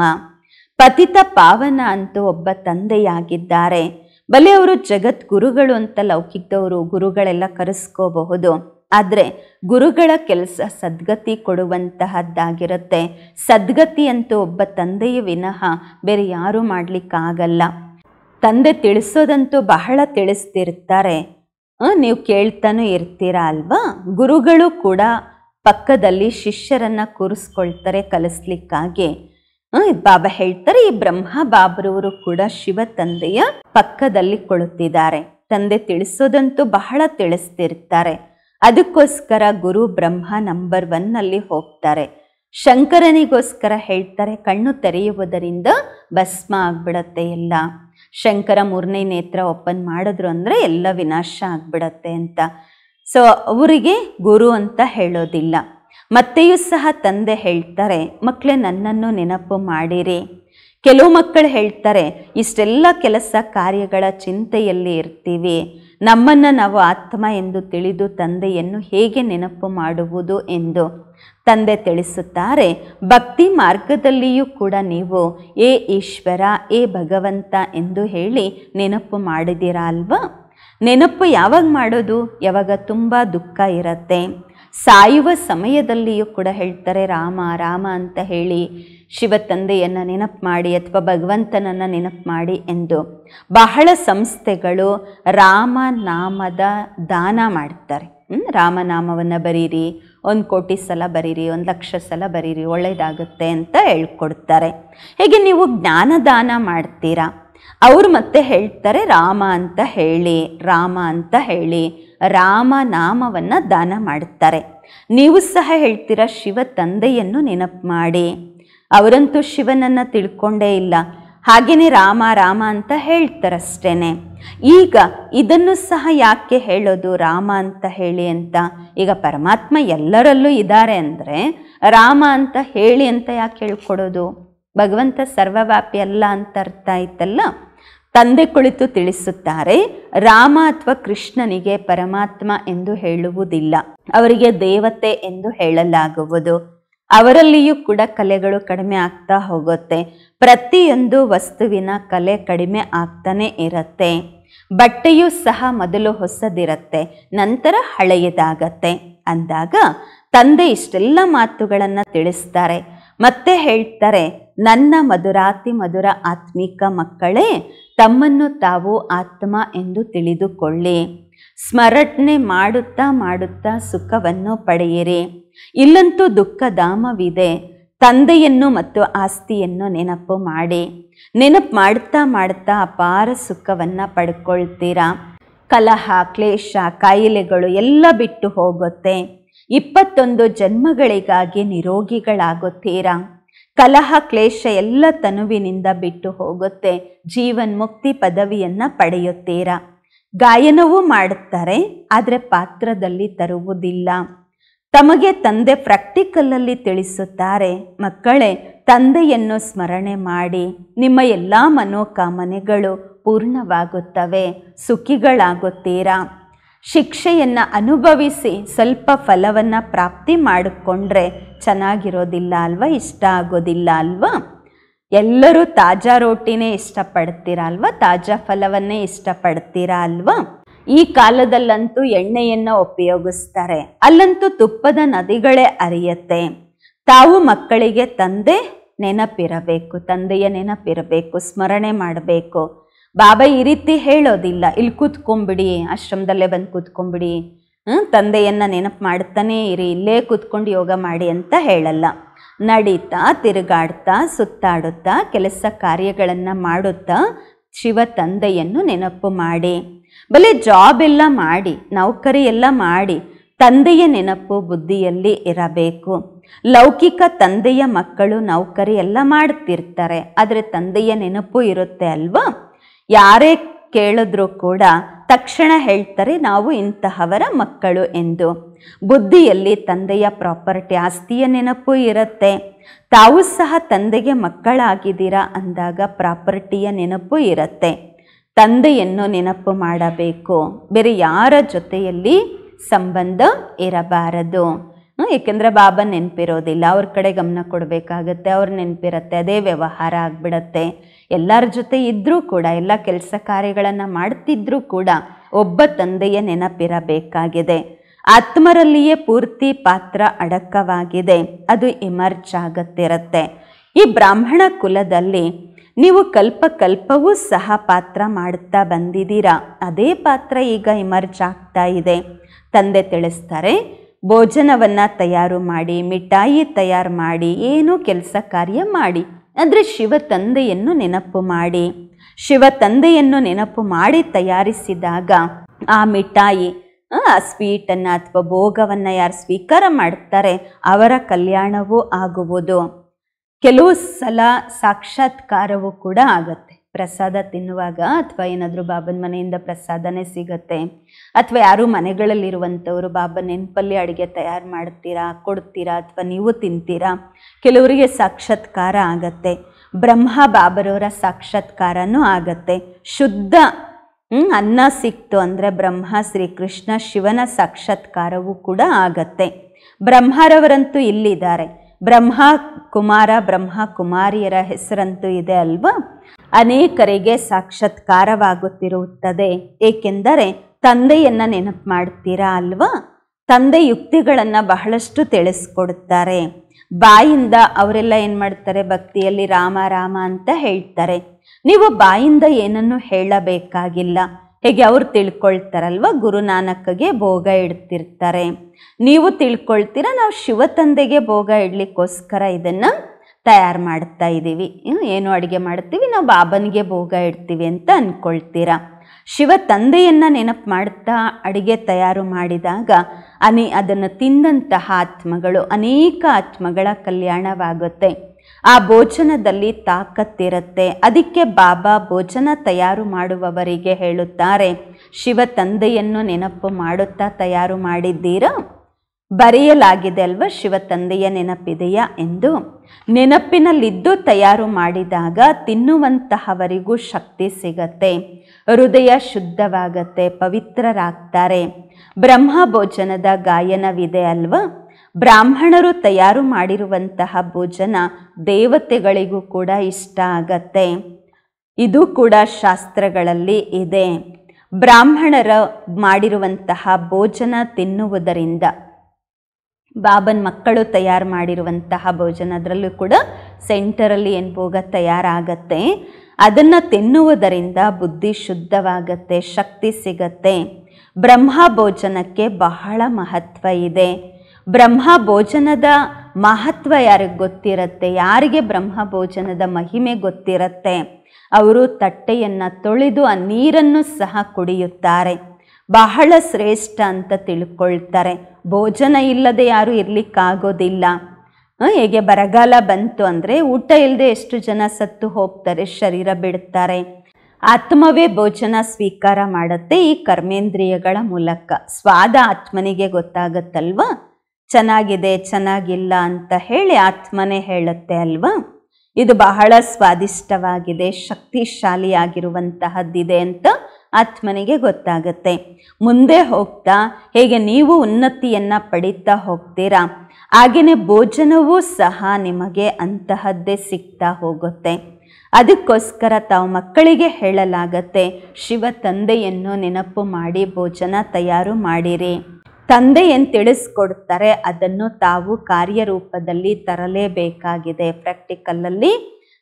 ಪತಿತ ಪಾವನ ಅಂತೂ ಒಬ್ಬ ತಂದೆಯಾಗಿದ್ದಾರೆ. ಬಲೆ ಅವರು ಜಗದ್ಗುರುಗಳು ಅಂತ ಲೌಕಿಕದವರು ಗುರುಗಳೆಲ್ಲ ಕರೆಸ್ಕೋಬಹುದು. ಆದರೆ ಗುರುಗಳ ಕೆಲಸ ಸದ್ಗತಿ ಕೊಡುವಂತಹದ್ದಾಗಿರುತ್ತೆ. ಸದ್ಗತಿ ಅಂತೂ ಒಬ್ಬ ತಂದೆಯ ವಿನಃ ಬೇರೆ ಯಾರೂ ಮಾಡಲಿಕ್ಕಾಗಲ್ಲ. ತಂದೆ ತಿಳಿಸೋದಂತೂ ಬಹಳ ತಿಳಿಸ್ತಿರ್ತಾರೆ, ನೀವು ಕೇಳ್ತಾನೂ ಇರ್ತೀರಾ ಅಲ್ವಾ? ಗುರುಗಳು ಕೂಡ ಪಕ್ಕದಲ್ಲಿ ಶಿಷ್ಯರನ್ನು ಕೂರಿಸ್ಕೊಳ್ತಾರೆ ಕಲಿಸ್ಲಿಕ್ಕಾಗಿ. ಬಾಬಾ ಹೇಳ್ತಾರೆ, ಈ ಬ್ರಹ್ಮ ಬಾಬರವರು ಕೂಡ ಶಿವ ತಂದೆಯ ಪಕ್ಕದಲ್ಲಿ ಕುಳಿತಿದ್ದಾರೆ. ತಂದೆ ತಿಳಿಸೋದಂತೂ ಬಹಳ ತಿಳಿಸ್ತಿರ್ತಾರೆ. ಅದಕ್ಕೋಸ್ಕರ ಗುರು ಬ್ರಹ್ಮ ನಂಬರ್ ಒನ್ನಲ್ಲಿ ಹೋಗ್ತಾರೆ. ಶಂಕರನಿಗೋಸ್ಕರ ಹೇಳ್ತಾರೆ, ಕಣ್ಣು ತೆರೆಯುವುದರಿಂದ ಭಸ್ಮ ಆಗ್ಬಿಡತ್ತೆ ಎಲ್ಲ. ಶಂಕರ ಮೂರನೇ ನೇತ್ರ ಓಪನ್ ಮಾಡಿದ್ರು ಅಂದರೆ ಎಲ್ಲ ವಿನಾಶ ಆಗ್ಬಿಡತ್ತೆ ಅಂತ. ಸೊ ಅವರಿಗೆ ಗುರು ಅಂತ ಹೇಳೋದಿಲ್ಲ. ಮತ್ತೆಯೂ ಸಹ ತಂದೆ ಹೇಳ್ತಾರೆ, ಮಕ್ಕಳೇ ನನ್ನನ್ನು ನೆನಪು ಮಾಡಿರಿ. ಕೆಲವು ಮಕ್ಕಳು ಹೇಳ್ತಾರೆ, ಇಷ್ಟೆಲ್ಲ ಕೆಲಸ ಕಾರ್ಯಗಳ ಚಿಂತೆಯಲ್ಲಿ ಇರ್ತೀವಿ, ನಮ್ಮನ್ನು ನಾವು ಆತ್ಮ ಎಂದು ತಿಳಿದು ತಂದೆಯನ್ನು ಹೇಗೆ ನೆನಪು ಮಾಡುವುದು ಎಂದು. ತಂದೆ ತಿಳಿಸುತ್ತಾರೆ, ಭಕ್ತಿ ಮಾರ್ಗದಲ್ಲಿಯೂ ಕೂಡ ನೀವು ಏ ಈಶ್ವರ ಏ ಭಗವಂತ ಎಂದು ಹೇಳಿ ನೆನಪು ಮಾಡಿದ್ದೀರಾ ಅಲ್ವಾ? ನೆನಪು ಯಾವಾಗ ಮಾಡೋದು? ಯಾವಾಗ ತುಂಬ ದುಃಖ ಇರುತ್ತೆ. ಸಾಯುವ ಸಮಯದಲ್ಲಿಯೂ ಕೂಡ ಹೇಳ್ತಾರೆ, ರಾಮ ರಾಮ ಅಂತ ಹೇಳಿ ಶಿವ ತಂದೆಯನ್ನು ನೆನಪು ಮಾಡಿ ಅಥವಾ ಭಗವಂತನನ್ನು ನೆನಪು ಮಾಡಿ ಎಂದು. ಬಹಳ ಸಂಸ್ಥೆಗಳು ರಾಮನಾಮದ ದಾನ ಮಾಡ್ತಾರೆ. ರಾಮನಾಮವನ್ನು ಬರೀರಿ, ಒಂದು ಕೋಟಿ ಸಲ ಬರೀರಿ, ಒಂದು ಲಕ್ಷ ಸಲ ಬರೀರಿ, ಒಳ್ಳೆಯದಾಗುತ್ತೆ ಅಂತ ಹೇಳ್ಕೊಡ್ತಾರೆ. ಹೇಗೆ ನೀವು ಜ್ಞಾನದಾನ ಮಾಡ್ತೀರಾ, ಅವರು ಮತ್ತೆ ಹೇಳ್ತಾರೆ ರಾಮ ಅಂತ ಹೇಳಿ ರಾಮ ಅಂತ ಹೇಳಿ ರಾಮನಾಮವನ್ನು ದಾನ ಮಾಡುತ್ತಾರೆ. ನೀವು ಸಹ ಹೇಳ್ತೀರಾ ಶಿವ ತಂದೆಯನ್ನು ನೆನಪು ಮಾಡಿ. ಅವರಂತೂ ಶಿವನನ್ನು ತಿಳ್ಕೊಂಡೇ ಇಲ್ಲ, ಹಾಗೆಯೇ ರಾಮ ರಾಮ ಅಂತ ಹೇಳ್ತಾರಷ್ಟೇ. ಈಗ ಇದನ್ನು ಸಹ ಯಾಕೆ ಹೇಳೋದು ರಾಮ ಅಂತ ಹೇಳಿ ಅಂತ? ಈಗ ಪರಮಾತ್ಮ ಎಲ್ಲರಲ್ಲೂ ಇದ್ದಾರೆ ಅಂದರೆ ರಾಮ ಅಂತ ಹೇಳಿ ಅಂತ ಯಾಕೆ ಹೇಳ್ಕೊಡೋದು? ಭಗವಂತ ಸರ್ವವ್ಯಾಪಿ ಅಲ್ಲ ಅಂತ ಅರ್ಥ ಆಯ್ತಲ್ಲ. ತಂದೆ ಕುಳಿತು ತಿಳಿಸುತ್ತಾರೆ, ರಾಮ ಅಥವಾ ಕೃಷ್ಣನಿಗೆ ಪರಮಾತ್ಮ ಎಂದು ಹೇಳುವುದಿಲ್ಲ, ಅವರಿಗೆ ದೇವತೆ ಎಂದು ಹೇಳಲಾಗುವುದು. ಅವರಲ್ಲಿಯೂ ಕೂಡ ಕಲೆಗಳು ಕಡಿಮೆ ಆಗ್ತಾ ಹೋಗುತ್ತೆ. ಪ್ರತಿಯೊಂದು ವಸ್ತುವಿನ ಕಲೆ ಕಡಿಮೆ ಆಗ್ತಾನೆ ಇರುತ್ತೆ. ಬಟ್ಟೆಯೂ ಸಹ ಮೊದಲು ಹೊಸದಿರುತ್ತೆ, ನಂತರ ಹಳೆಯದಾಗತ್ತೆ. ಅಂದಾಗ ತಂದೆ ಇಷ್ಟೆಲ್ಲ ಮಾತುಗಳನ್ನು ತಿಳಿಸ್ತಾರೆ. ಮತ್ತೆ ಹೇಳ್ತಾರೆ, ನನ್ನ ಮಧುರಾತಿ ಮಧುರ ಆತ್ಮಿಕ ಮಕ್ಕಳೇ, ತಮ್ಮನ್ನು ತಾವು ಆತ್ಮ ಎಂದು ತಿಳಿದುಕೊಳ್ಳಿ. ಸ್ಮರಣೆ ಮಾಡುತ್ತಾ ಮಾಡುತ್ತಾ ಸುಖವನ್ನು ಪಡೆಯಿರಿ. ಇಲ್ಲಂತೂ ದುಃಖಧಾಮವಿದೆ. ತಂದೆಯನ್ನು ಮತ್ತು ಆಸ್ತಿಯನ್ನು ನೆನಪು ಮಾಡಿ. ನೆನಪು ಮಾಡ್ತಾ ಮಾಡ್ತಾ ಅಪಾರ ಸುಖವನ್ನು ಪಡ್ಕೊಳ್ತೀರಾ. ಕಲಹ, ಕ್ಲೇಶ, ಕಾಯಿಲೆಗಳು ಎಲ್ಲ ಬಿಟ್ಟು ಹೋಗುತ್ತೆ. ಇಪ್ಪತ್ತೊಂದು ಜನ್ಮಗಳಿಗಾಗಿ ನಿರೋಗಿಗಳಾಗುತ್ತೀರಾ. ಕಲಹ, ಕ್ಲೇಶ ಎಲ್ಲ ತನುವಿನಿಂದ ಬಿಟ್ಟು ಹೋಗುತ್ತೆ. ಜೀವನ್ಮುಕ್ತಿ ಪದವಿಯನ್ನು ಪಡೆಯುತ್ತೀರಾ. ಗಾಯನವೂ ಮಾಡುತ್ತಾರೆ, ಆದರೆ ಪಾತ್ರದಲ್ಲಿ ತರುವುದಿಲ್ಲ. ತಮಗೆ ತಂದೆ ಪ್ರಾಕ್ಟಿಕಲಲ್ಲಿ ತಿಳಿಸುತ್ತಾರೆ, ಮಕ್ಕಳೇ, ತಂದೆಯನ್ನು ಸ್ಮರಣೆ ಮಾಡಿ, ನಿಮ್ಮ ಎಲ್ಲ ಮನೋಕಾಮನೆಗಳು ಪೂರ್ಣವಾಗುತ್ತವೆ, ಸುಖಿಗಳಾಗುತ್ತೀರಾ. ಶಿಕ್ಷೆಯನ್ನು ಅನುಭವಿಸಿ ಸ್ವಲ್ಪ ಫಲವನ್ನು ಪ್ರಾಪ್ತಿ ಮಾಡಿಕೊಂಡ್ರೆ ಚೆನ್ನಾಗಿರೋದಿಲ್ಲ ಅಲ್ವಾ, ಇಷ್ಟ ಆಗೋದಿಲ್ಲ ಅಲ್ವಾ. ಎಲ್ಲರೂ ತಾಜಾ ರೋಟಿನೇ ಇಷ್ಟಪಡ್ತೀರಾ ಅಲ್ವಾ, ತಾಜಾ ಫಲವನ್ನೇ ಇಷ್ಟಪಡ್ತೀರಾ ಅಲ್ವಾ. ಈ ಕಾಲದಲ್ಲಂತೂ ಎಣ್ಣೆಯನ್ನು ಉಪಯೋಗಿಸ್ತಾರೆ, ಅಲ್ಲಂತೂ ತುಪ್ಪದ ನದಿಗಳೇ ಹರಿಯತ್ತೆ. ತಾವು ಮಕ್ಕಳಿಗೆ ತಂದೆ ನೆನಪಿರಬೇಕು, ತಂದೆಯ ನೆನಪಿರಬೇಕು, ಸ್ಮರಣೆ ಮಾಡಬೇಕು. ಬಾಬಾ ಈ ರೀತಿ ಹೇಳೋದಿಲ್ಲ, ಇಲ್ಲಿ ಕೂತ್ಕೊಂಡ್ಬಿಡಿ, ಆಶ್ರಮದಲ್ಲೇ ಬಂದು ಕೂತ್ಕೊಂಡ್ಬಿಡಿ, ತಂದೆಯನ್ನು ನೆನಪು ಮಾಡ್ತಾನೇ ಇರಿ, ಇಲ್ಲೇ ಕೂತ್ಕೊಂಡು ಯೋಗ ಮಾಡಿ ಅಂತ ಹೇಳಲ್ಲ. ನಡೀತಾ, ತಿರುಗಾಡ್ತಾ, ಸುತ್ತಾಡುತ್ತಾ, ಕೆಲಸ ಕಾರ್ಯಗಳನ್ನು ಮಾಡುತ್ತಾ ಶಿವ ತಂದೆಯನ್ನು ನೆನಪು ಮಾಡಿ. ಬಲೆ ಜಾಬ್ ಎಲ್ಲ ಮಾಡಿ, ನೌಕರಿ ಎಲ್ಲ ಮಾಡಿ, ತಂದೆಯ ನೆನಪು ಬುದ್ಧಿಯಲ್ಲಿ ಇರಬೇಕು. ಲೌಕಿಕ ತಂದೆಯ ಮಕ್ಕಳು ನೌಕರಿ ಎಲ್ಲ ಮಾಡ್ತಿರ್ತಾರೆ, ಆದರೆ ತಂದೆಯ ನೆನಪು ಇರುತ್ತೆ ಅಲ್ವಾ. ಯಾರೇ ಕೇಳಿದ್ರೂ ಕೂಡ ತಕ್ಷಣ ಹೇಳ್ತಾರೆ, ನಾವು ಇಂತಹವರ ಮಕ್ಕಳು ಎಂದು. ಬುದ್ಧಿಯಲ್ಲಿ ತಂದೆಯ ಪ್ರಾಪರ್ಟಿ, ಆಸ್ತಿಯ ನೆನಪು ಇರುತ್ತೆ. ತಾವು ಸಹ ತಂದೆಗೆ ಮಕ್ಕಳಾಗಿದ್ದೀರಾ ಅಂದಾಗ ಪ್ರಾಪರ್ಟಿಯ ನೆನಪು ಇರುತ್ತೆ. ತಂದೆಯನ್ನು ನೆನಪು ಮಾಡಬೇಕು, ಬೇರೆ ಯಾರ ಜೊತೆಯಲ್ಲಿ ಸಂಬಂಧ ಇರಬಾರದು. ಏಕೆಂದರೆ ಬಾಬಾ ನೆನಪಿರೋದಿಲ್ಲ, ಅವ್ರ ಕಡೆ ಗಮನ ಕೊಡಬೇಕಾಗತ್ತೆ, ಅವ್ರ ನೆನಪಿರುತ್ತೆ, ಅದೇ ವ್ಯವಹಾರ ಆಗಿಬಿಡತ್ತೆ. ಎಲ್ಲರ ಜೊತೆ ಇದ್ದರೂ ಕೂಡ, ಎಲ್ಲ ಕೆಲಸ ಕಾರ್ಯಗಳನ್ನು ಮಾಡ್ತಿದ್ರೂ ಕೂಡ ಒಬ್ಬ ತಂದೆಯ ನೆನಪಿರಬೇಕಾಗಿದೆ. ಆತ್ಮರಲ್ಲಿಯೇ ಪೂರ್ತಿ ಪಾತ್ರ ಅಡಕವಾಗಿದೆ, ಅದು ಇಮರ್ಜ್ ಆಗತ್ತಿರತ್ತೆ. ಈ ಬ್ರಾಹ್ಮಣ ಕುಲದಲ್ಲಿ ನೀವು ಕಲ್ಪ ಕಲ್ಪವೂ ಸಹ ಪಾತ್ರ ಮಾಡುತ್ತಾ ಬಂದಿದ್ದೀರಾ, ಅದೇ ಪಾತ್ರ ಈಗ ಇಮರ್ಜ್ ಆಗ್ತಾ ಇದೆ. ತಂದೆ ತಿಳಿಸ್ತಾರೆ, ಭೋಜನವನ್ನು ತಯಾರು ಮಾಡಿ, ಮಿಠಾಯಿ ತಯಾರು ಮಾಡಿ, ಏನೋ ಕೆಲಸ ಕಾರ್ಯ ಮಾಡಿ, ಅಂದರೆ ಶಿವ ತಂದೆಯನ್ನು ನೆನಪು ಮಾಡಿ. ಶಿವ ತಂದೆಯನ್ನು ನೆನಪು ಮಾಡಿ ತಯಾರಿಸಿದಾಗ ಆ ಮಿಠಾಯಿ, ಆ ಸ್ವೀಟನ್ನು ಅಥವಾ ಭೋಗವನ್ನು ಯಾರು ಸ್ವೀಕಾರ ಮಾಡ್ತಾರೆ ಅವರ ಕಲ್ಯಾಣವೂ ಆಗುವುದು. ಕೆಲವು ಸಲ ಸಾಕ್ಷಾತ್ಕಾರವೂ ಕೂಡ ಆಗತ್ತೆ. ಪ್ರಸಾದ ತಿನ್ನುವಾಗ ಅಥವಾ ಏನಾದರೂ ಬಾಬನ ಮನೆಯಿಂದ ಪ್ರಸಾದನೇ ಸಿಗತ್ತೆ, ಅಥವಾ ಯಾರು ಮನೆಗಳಲ್ಲಿರುವಂಥವರು ಬಾಬಾ ನೆನಪಲ್ಲಿ ಅಡುಗೆ ತಯಾರು ಮಾಡ್ತೀರಾ, ಕೊಡ್ತೀರಾ, ಅಥವಾ ನೀವು ತಿಂತೀರಾ. ಕೆಲವರಿಗೆ ಸಾಕ್ಷಾತ್ಕಾರ ಆಗತ್ತೆ. ಬ್ರಹ್ಮ ಬಾಬರವರ ಸಾಕ್ಷಾತ್ಕಾರನೂ ಆಗತ್ತೆ. ಶುದ್ಧ ಅನ್ನ ಸಿಕ್ತು ಅಂದರೆ ಬ್ರಹ್ಮ ಶ್ರೀಕೃಷ್ಣ ಶಿವನ ಸಾಕ್ಷಾತ್ಕಾರವೂ ಕೂಡ ಆಗತ್ತೆ. ಬ್ರಹ್ಮರವರಂತೂ ಇಲ್ಲಿದ್ದಾರೆ, ಬ್ರಹ್ಮ ಕುಮಾರ ಬ್ರಹ್ಮ ಕುಮಾರಿಯರ ಹೆಸರಂತೂ ಇದೆ ಅಲ್ವಾ. ಅನೇಕರಿಗೆ ಸಾಕ್ಷಾತ್ಕಾರವಾಗುತ್ತಿರುತ್ತದೆ, ಏಕೆಂದರೆ ತಂದೆಯನ್ನು ನೆನಪು ಮಾಡ್ತೀರಾ ಅಲ್ವಾ. ತಂದೆ ಯುಕ್ತಿಗಳನ್ನು ಬಹಳಷ್ಟು ತಿಳಿಸ್ಕೊಡುತ್ತಾರೆ. ಬಾಯಿಂದ ಅವರೆಲ್ಲ ಏನು ಮಾಡ್ತಾರೆ, ಭಕ್ತಿಯಲ್ಲಿ ರಾಮ ರಾಮ ಅಂತ ಹೇಳ್ತಾರೆ. ನೀವು ಬಾಯಿಂದ ಏನನ್ನು ಹೇಳಬೇಕಾಗಿಲ್ಲ. ಹೇಗೆ ಅವ್ರು ತಿಳ್ಕೊಳ್ತಾರಲ್ವ, ಗುರುನಾನಕ್ಗೆ ಭೋಗ ಇಡ್ತಿರ್ತಾರೆ, ನೀವು ತಿಳ್ಕೊಳ್ತೀರ ನಾವು ಶಿವ ತಂದೆಗೆ ಭೋಗ ಇಡ್ಲಿಕ್ಕೋಸ್ಕರ ಇದನ್ನು ತಯಾರು ಮಾಡ್ತಾ ಇದ್ದೀವಿ, ಏನು ಅಡುಗೆ ಮಾಡ್ತೀವಿ, ನಾವು ಬಾಬನಿಗೆ ಭೋಗ ಇಡ್ತೀವಿ ಅಂತ ಅಂದ್ಕೊಳ್ತೀರಾ. ಶಿವ ತಂದೆಯನ್ನು ನೆನಪು ಮಾಡ್ತಾ ಅಡುಗೆ ತಯಾರು ಮಾಡಿದಾಗ ಅನೇ ಅದನ್ನು ತಿಂದಂತಹ ಆತ್ಮಗಳು, ಅನೇಕ ಆತ್ಮಗಳ ಕಲ್ಯಾಣವಾಗುತ್ತೆ. ಆ ಭೋಜನದಲ್ಲಿ ತಾಕತ್ತಿರುತ್ತೆ. ಅದಕ್ಕೆ ಬಾಬಾ ಭೋಜನ ತಯಾರು ಮಾಡುವವರಿಗೆ ಹೇಳುತ್ತಾರೆ, ಶಿವ ತಂದೆಯನ್ನು ನೆನಪು ಮಾಡುತ್ತಾ ತಯಾರು ಮಾಡಿದ್ದೀರಾ. ಬರೆಯಲಾಗಿದೆ ಅಲ್ವಾ, ಶಿವ ತಂದೆಯ ನೆನಪಿದೆಯಾ ಎಂದು. ನೆನಪಿನಲ್ಲಿದ್ದು ತಯಾರು ಮಾಡಿದಾಗ ತಿನ್ನುವಂತಹವರಿಗೂ ಶಕ್ತಿ ಸಿಗತ್ತೆ, ಹೃದಯ ಶುದ್ಧವಾಗತ್ತೆ, ಪವಿತ್ರರಾಗ್ತಾರೆ. ಬ್ರಹ್ಮ ಭೋಜನದ ಗಾಯನವಿದೆ ಅಲ್ವಾ, ಬ್ರಾಹ್ಮಣರು ತಯಾರು ಮಾಡಿರುವಂತಹ ಭೋಜನ ದೇವತೆಗಳಿಗೂ ಕೂಡ ಇಷ್ಟ ಆಗತ್ತೆ. ಇದು ಕೂಡ ಶಾಸ್ತ್ರಗಳಲ್ಲಿ ಇದೆ. ಬ್ರಾಹ್ಮಣರ ಮಾಡಿರುವಂತಹ ಭೋಜನ ತಿನ್ನುವುದರಿಂದ, ಬಾಬನ್ ಮಕ್ಕಳು ತಯಾರು ಮಾಡಿರುವಂತಹ ಭೋಜನ, ಅದರಲ್ಲೂ ಕೂಡ ಸೆಂಟರಲ್ಲಿ ಏನು ಭೋಗ ತಯಾರಾಗತ್ತೆ, ಅದನ್ನು ತಿನ್ನುವುದರಿಂದ ಬುದ್ಧಿ ಶುದ್ಧವಾಗತ್ತೆ, ಶಕ್ತಿ ಸಿಗತ್ತೆ. ಬ್ರಹ್ಮ ಭೋಜನಕ್ಕೆ ಬಹಳ ಮಹತ್ವ ಇದೆ. ಬ್ರಹ್ಮ ಭೋಜನದ ಮಹತ್ವ ಯಾರಿಗೆ ಗೊತ್ತಿರುತ್ತೆ, ಯಾರಿಗೆ ಬ್ರಹ್ಮ ಭೋಜನದ ಮಹಿಮೆ ಗೊತ್ತಿರುತ್ತೆ, ಅವರು ತಟ್ಟೆಯನ್ನು ತೊಳೆದು ಆ ನೀರನ್ನು ಸಹ ಕುಡಿಯುತ್ತಾರೆ. ಬಹಳ ಶ್ರೇಷ್ಠ ಅಂತ ತಿಳ್ಕೊಳ್ತಾರೆ. ಭೋಜನ ಇಲ್ಲದೆ ಯಾರು ಇರಲಿಕ್ಕಾಗೋದಿಲ್ಲ. ಹೇಗೆ ಬರಗಾಲ ಬಂತು ಅಂದರೆ ಊಟ ಇಲ್ಲದೆ ಎಷ್ಟು ಜನ ಸತ್ತು ಹೋಗ್ತಾರೆ, ಶರೀರ ಬಿಡ್ತಾರೆ. ಆತ್ಮವೇ ಭೋಜನ ಸ್ವೀಕಾರ ಮಾಡುತ್ತೆ ಈ ಕರ್ಮೇಂದ್ರಿಯಗಳ ಮೂಲಕ. ಸ್ವಾದ ಆತ್ಮನಿಗೆ ಗೊತ್ತಾಗತ್ತಲ್ವಾ, ಚೆನ್ನಾಗಿದೆ ಚೆನ್ನಾಗಿಲ್ಲ ಅಂತ ಹೇಳಿ ಆತ್ಮನೇ ಹೇಳುತ್ತೆ ಅಲ್ವಾ. ಇದು ಬಹಳ ಸ್ವಾದಿಷ್ಟವಾಗಿದೆ, ಶಕ್ತಿಶಾಲಿಯಾಗಿರುವಂತಹದ್ದಿದೆ ಅಂತ ಆತ್ಮನಿಗೆ ಗೊತ್ತಾಗುತ್ತೆ. ಮುಂದೆ ಹೋಗ್ತಾ ಹೇಗೆ ನೀವು ಉನ್ನತಿಯನ್ನು ಪಡೀತಾ ಹೋಗ್ತೀರಾ, ಹಾಗೆಯೇ ಭೋಜನವೂ ಸಹ ನಿಮಗೆ ಅಂತಹದ್ದೇ ಸಿಗ್ತಾ ಹೋಗುತ್ತೆ. ಅದಕ್ಕೋಸ್ಕರ ತಾವು ಮಕ್ಕಳಿಗೆ ಹೇಳಲಾಗತ್ತೆ, ಶಿವ ತಂದೆಯನ್ನು ನೆನಪು ಮಾಡಿ ಭೋಜನ ತಯಾರು ಮಾಡಿರಿ. ತಂದೆ ಏನು ತಿಳಿಸ್ಕೊಡ್ತಾರೆ ಅದನ್ನು ತಾವು ಕಾರ್ಯರೂಪದಲ್ಲಿ ತರಲೇಬೇಕಾಗಿದೆ, ಪ್ರಾಕ್ಟಿಕಲಲ್ಲಿ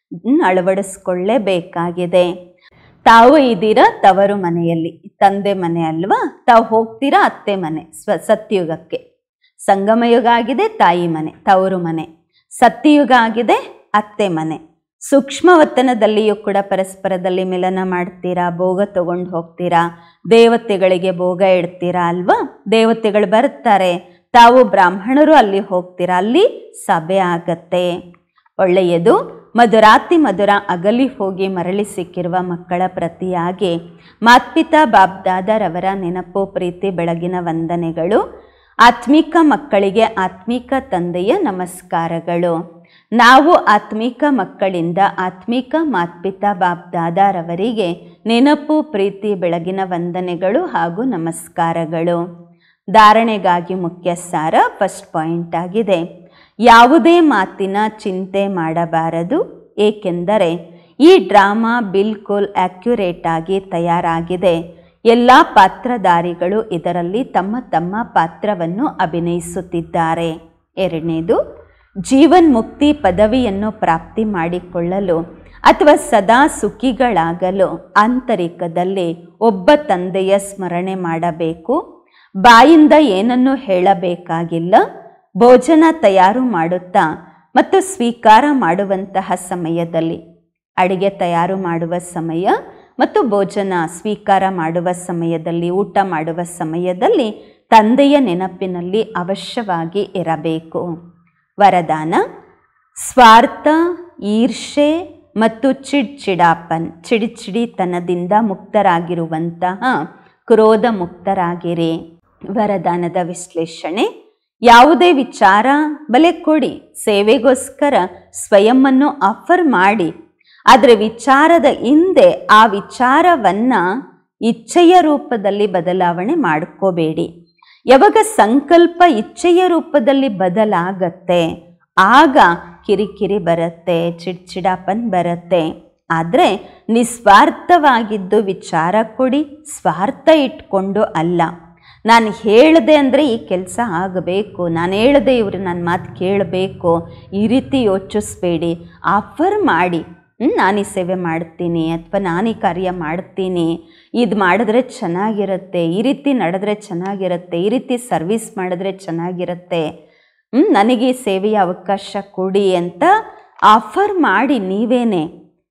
ಅಳವಡಿಸ್ಕೊಳ್ಳೇಬೇಕಾಗಿದೆ. ತಾವು ಇದ್ದೀರಾ ತವರು ಮನೆಯಲ್ಲಿ, ತಂದೆ ಮನೆ ಅಲ್ವಾ, ತಾವು ಹೋಗ್ತೀರಾ ಅತ್ತೆ ಮನೆ, ಸ್ವ ಸತ್ಯುಗಕ್ಕೆ. ಸಂಗಮಯುಗ ಆಗಿದೆ ತಾಯಿ ಮನೆ, ತವರು ಮನೆ. ಸತ್ಯಯುಗ ಆಗಿದೆ ಅತ್ತೆ ಮನೆ. ಸೂಕ್ಷ್ಮವತನದಲ್ಲಿಯೂ ಕೂಡ ಪರಸ್ಪರದಲ್ಲಿ ಮಿಲನ ಮಾಡ್ತೀರಾ, ಭೋಗ ತಗೊಂಡು ಹೋಗ್ತೀರಾ, ದೇವತೆಗಳಿಗೆ ಭೋಗ ಇಡ್ತೀರಾ ಅಲ್ವಾ. ದೇವತೆಗಳು ಬರ್ತಾರೆ, ತಾವು ಬ್ರಾಹ್ಮಣರು ಅಲ್ಲಿ ಹೋಗ್ತೀರಾ, ಅಲ್ಲಿ ಸಭೆ ಆಗತ್ತೆ. ಒಳ್ಳೆಯದು. ಮಧುರಾತಿ ಮಧುರ ಅಗಲಿ ಹೋಗಿ ಮರಳಿ ಸಿಕ್ಕಿರುವ ಮಕ್ಕಳ ಪ್ರತಿಯಾಗಿ ಮಾತ್ಪಿತಾ ಬಾಬ್ದಾದರವರ ನೆನಪು, ಪ್ರೀತಿ, ಬೆಳಗಿನ ವಂದನೆಗಳು. ಆತ್ಮಿಕ ಮಕ್ಕಳಿಗೆ ಆತ್ಮಿಕ ತಂದೆಯ ನಮಸ್ಕಾರಗಳು. ನಾವು ಆತ್ಮಿಕ ಮಕ್ಕಳಿಂದ ಆತ್ಮಿಕ ಮಾತ್ಪಿತಾ ಬಾಬ್ದಾದರವರಿಗೆ ನೆನಪು, ಪ್ರೀತಿ, ಬೆಳಗಿನ ವಂದನೆಗಳು ಹಾಗೂ ನಮಸ್ಕಾರಗಳು. ಧಾರಣೆಗಾಗಿ ಮುಖ್ಯ ಸಾರ ಫಸ್ಟ್ ಪಾಯಿಂಟ್ ಆಗಿದೆ, ಯಾವುದೇ ಮಾತಿನ ಚಿಂತೆ ಮಾಡಬಾರದು, ಏಕೆಂದರೆ ಈ ಡ್ರಾಮಾ ಬಿಲ್ಕುಲ್ ಆಕ್ಯುರೇಟ್ ಆಗಿ ತಯಾರಾಗಿದೆ. ಎಲ್ಲ ಪಾತ್ರಧಾರಿಗಳು ಇದರಲ್ಲಿ ತಮ್ಮ ತಮ್ಮ ಪಾತ್ರವನ್ನು ಅಭಿನಯಿಸುತ್ತಿದ್ದಾರೆ. ಎರಡನೇದು, ಜೀವನ್ ಮುಕ್ತಿ ಪದವಿಯನ್ನು ಪ್ರಾಪ್ತಿ ಮಾಡಿಕೊಳ್ಳಲು ಅಥವಾ ಸದಾ ಸುಖಿಗಳಾಗಲು ಆಂತರಿಕದಲ್ಲಿ ಒಬ್ಬ ತಂದೆಯ ಸ್ಮರಣೆ ಮಾಡಬೇಕು. ಬಾಯಿಂದ ಏನನ್ನೂ ಹೇಳಬೇಕಾಗಿಲ್ಲ. ಭೋಜನ ತಯಾರು ಮಾಡುತ್ತಾ ಮತ್ತು ಸ್ವೀಕಾರ ಮಾಡುವಂತಹ ಸಮಯದಲ್ಲಿ, ಅಡಿಗೆ ತಯಾರು ಮಾಡುವ ಸಮಯ ಮತ್ತು ಭೋಜನ ಸ್ವೀಕಾರ ಮಾಡುವ ಸಮಯದಲ್ಲಿ, ಊಟ ಮಾಡುವ ಸಮಯದಲ್ಲಿ ತಂದೆಯ ನೆನಪಿನಲ್ಲಿ ಅವಶ್ಯವಾಗಿ ಇರಬೇಕು. ವರದಾನ: ಸ್ವಾರ್ಥ, ಈರ್ಷೆ ಮತ್ತು ಚಿಡ್ಚಿಡಾಪನ್ ಚಿಡಿಚಿಡಿತನದಿಂದ ಮುಕ್ತರಾಗಿರುವಂತಹ ಕ್ರೋಧ ಮುಕ್ತರಾಗಿರಿ. ವರದಾನದ ವಿಶ್ಲೇಷಣೆ: ಯಾವುದೇ ವಿಚಾರ ಬಲೆ ಕೊಡಿ, ಸೇವೆಗೋಸ್ಕರ ಸ್ವಯಂವನ್ನು ಆಫರ್ ಮಾಡಿ, ಆದರೆ ವಿಚಾರದ ಹಿಂದೆ ಆ ವಿಚಾರವನ್ನು ಇಚ್ಛೆಯ ರೂಪದಲ್ಲಿ ಬದಲಾವಣೆ ಮಾಡ್ಕೋಬೇಡಿ. ಯಾವಾಗ ಸಂಕಲ್ಪ ಇಚ್ಛೆಯ ರೂಪದಲ್ಲಿ ಬದಲಾಗತ್ತೆ ಆಗ ಕಿರಿಕಿರಿ ಬರುತ್ತೆ, ಚಿಡ್ಚಿಡಾಪನ್ ಬರುತ್ತೆ. ಆದರೆ ನಿಸ್ವಾರ್ಥವಾಗಿದ್ದು ವಿಚಾರ ಕೊಡಿ, ಸ್ವಾರ್ಥ ಇಟ್ಕೊಂಡು ಅಲ್ಲ. ನಾನು ಹೇಳಿದೆ ಅಂದರೆ ಈ ಕೆಲಸ ಆಗಬೇಕು, ನಾನು ಹೇಳಿದೆ ಇವರು ನನ್ನ ಮಾತು ಕೇಳಬೇಕು, ಈ ರೀತಿ ಯೋಚಿಸ್ಬೇಡಿ. ಆಫರ್ ಮಾಡಿ, ನಾನು ಈ ಸೇವೆ ಮಾಡ್ತೀನಿ ಅಥವಾ ನಾನು ಈ ಕಾರ್ಯ ಮಾಡ್ತೀನಿ, ಇದು ಮಾಡಿದ್ರೆ ಚೆನ್ನಾಗಿರುತ್ತೆ, ಈ ರೀತಿ ನಡೆದ್ರೆ ಚೆನ್ನಾಗಿರುತ್ತೆ, ಈ ರೀತಿ ಸರ್ವಿಸ್ ಮಾಡಿದ್ರೆ ಚೆನ್ನಾಗಿರುತ್ತೆ, ನನಗೆ ಈ ಸೇವೆಯ ಅವಕಾಶ ಕೊಡಿ ಅಂತ ಆಫರ್ ಮಾಡಿ. ನೀವೇನೆ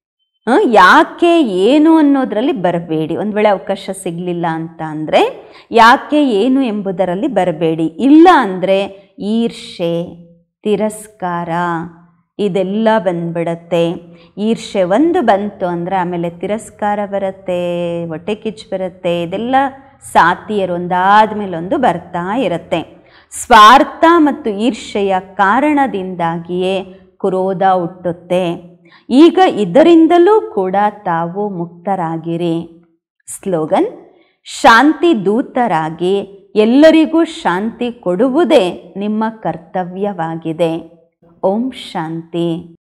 ಯಾಕೆ ಏನು ಅನ್ನೋದರಲ್ಲಿ ಬರಬೇಡಿ. ಒಂದು ವೇಳೆ ಅವಕಾಶ ಸಿಗಲಿಲ್ಲ ಅಂತ ಅಂದರೆ ಯಾಕೆ ಏನು ಎಂಬುದರಲ್ಲಿ ಬರಬೇಡಿ. ಇಲ್ಲ ಅಂದರೆ ಈರ್ಷೆ, ತಿರಸ್ಕಾರ ಇದೆಲ್ಲ ಬಂದ್ಬಿಡತ್ತೆ. ಈರ್ಷೆ ಒಂದು ಬಂತು ಅಂದರೆ ಆಮೇಲೆ ತಿರಸ್ಕಾರ ಬರುತ್ತೆ, ಹೊಟ್ಟೆ ಕಿಚ್ಚು ಬರುತ್ತೆ. ಇದೆಲ್ಲ ಸಾತಿಯರು ಒಂದಾದ ಮೇಲೆ ಒಂದು ಬರ್ತಾ ಇರುತ್ತೆ. ಸ್ವಾರ್ಥ ಮತ್ತು ಈರ್ಷೆಯ ಕಾರಣದಿಂದಾಗಿಯೇ ಕ್ರೋಧ ಹುಟ್ಟುತ್ತೆ. ಈಗ ಇದರಿಂದಲೂ ಕೂಡ ತಾವು ಮುಕ್ತರಾಗಿರಿ. ಸ್ಲೋಗನ್: ಶಾಂತಿ ದೂತರಾಗಿ ಎಲ್ಲರಿಗೂ ಶಾಂತಿ ಕೊಡುವುದೇ ನಿಮ್ಮ ಕರ್ತವ್ಯವಾಗಿದೆ. ಓಂ ಶಾಂತಿ.